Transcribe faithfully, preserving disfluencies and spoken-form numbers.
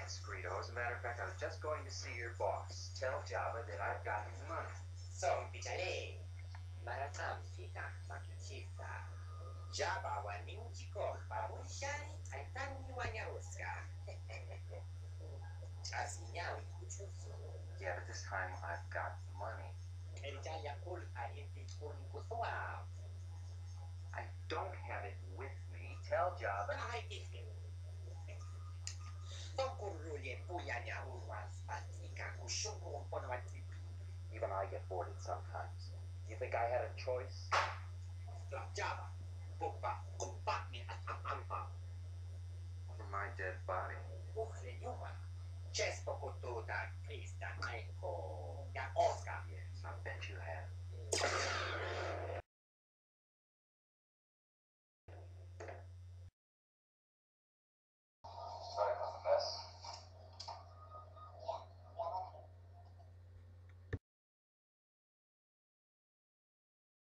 Greedo. As a matter of fact, I was just going to see your boss. Tell Java that I've got his money. Sompichale, marasamfika, makichisa. Java wa ninchiko, babushai, aitani wa nyaruska. Chasinyawi kuchusu. Yeah, but this time I've got the money. Erijaya kul ahinti kuni kuswa. I don't have it with me. Tell Java. Ay, dije. Tokuruye puyanya urwas patika kushungu mpono wa tripi. Even I get bored sometimes. Do you think I had a choice? Java, bupa, kumpak ni atampa. For my dead body. Ukle yuma. Chespo kutuda, Krista, Aiko, ya Oscar. Yes, I bet you have.